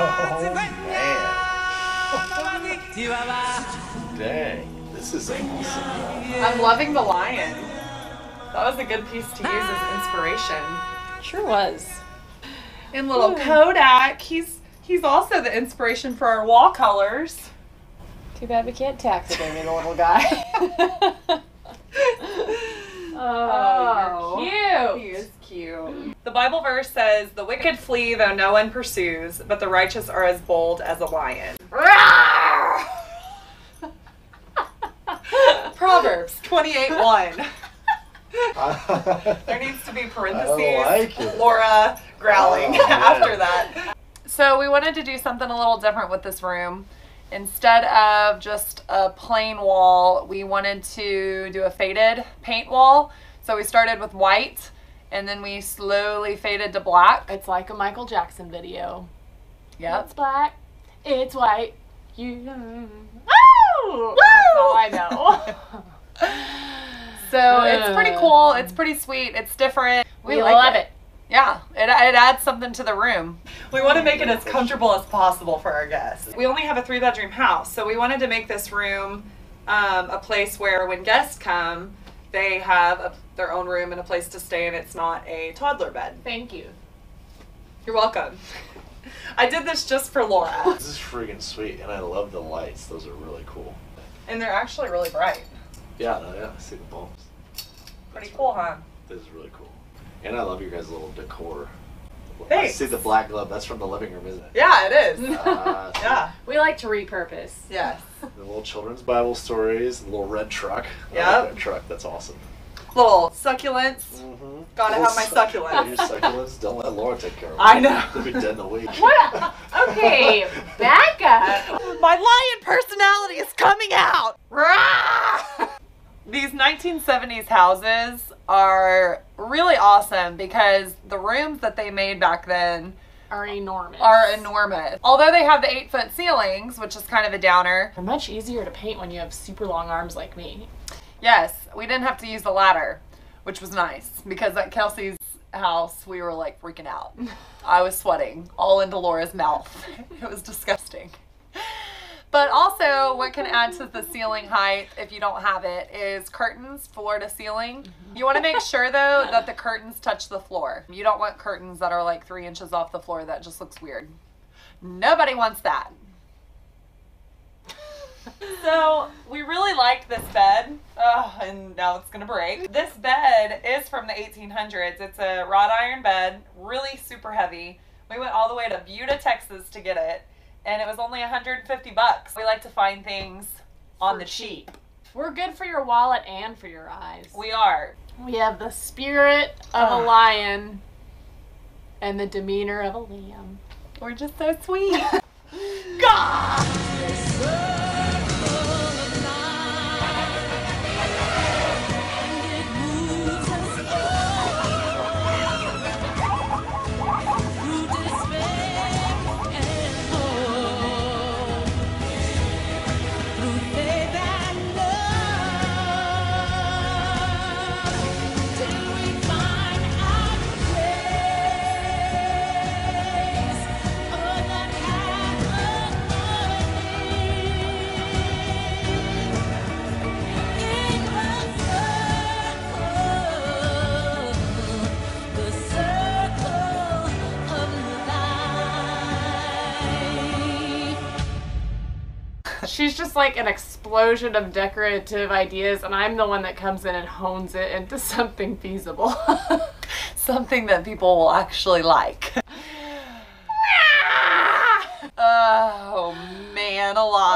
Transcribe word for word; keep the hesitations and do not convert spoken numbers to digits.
Oh, man. Dang, this is awesome. I'm loving the lion. That was a good piece to use as inspiration. Sure was. And little Kodak, he's he's also the inspiration for our wall colors. Too bad we can't taxidermy the little guy. Oh, you're cute. He is cute. The Bible verse says, "The wicked flee though no one pursues, but the righteous are as bold as a lion." Proverbs twenty-eight one. There needs to be parentheses. I like it. Laura growling Oh, after that. So we wanted to do something a little different with this room. Instead of just a plain wall, we wanted to do a faded paint wall. So we started with white, and then we slowly faded to black. It's like a Michael Jackson video. Yep. It's black. It's white. You. Woo! That's all I know. So it's pretty cool. It's pretty sweet. It's different. We, we like love it. it. Yeah, it, it adds something to the room. We want to make it as comfortable as possible for our guests. We only have a three bedroom house, so we wanted to make this room um, a place where when guests come, they have a, their own room and a place to stay, and it's not a toddler bed. Thank you. You're welcome. I did this just for Laura. This is freaking sweet, and I love the lights. Those are really cool. And they're actually really bright. Yeah, no, yeah, I see the bulbs. Pretty That's cool, really, huh? This is really cool. And I love your guys' little decor. Thanks. I see the black glove. That's from the living room, isn't it? Yeah, it is. Uh, Yeah. We like to repurpose. Yes. The little children's Bible stories, the little red truck. Yep. I like that truck. That's awesome. Little succulents. Mm-hmm. Gotta have my succulents. Your succulents. Don't let Laura take care of them. I know. They'll be dead in a week. What? Okay, back up. My lion personality is coming out. These nineteen seventies houses are really awesome because the rooms that they made back then Are enormous. are enormous. Although they have the eight foot ceilings, which is kind of a downer. They're much easier to paint when you have super long arms like me. Yes, we didn't have to use the ladder, which was nice because at Kelsey's house we were like freaking out. I was sweating all into Laura's mouth. It was disgusting. But also, what can add to the ceiling height if you don't have it is curtains, floor to ceiling. You want to make sure though that the curtains touch the floor. You don't want curtains that are like three inches off the floor. That just looks weird. Nobody wants that. So we really liked this bed. Oh, and now it's gonna break. This bed is from the eighteen hundreds. It's a wrought iron bed, really super heavy. We went all the way to Buda, Texas to get it. And it was only one hundred fifty bucks. We like to find things on the cheap. We're good for your wallet and for your eyes. We are. We have the spirit of a lion and the demeanor of a lamb. We're just so sweet. God! She's just like an explosion of decorative ideas, and I'm the one that comes in and hones it into something feasible. Something that people will actually like. Oh man alive.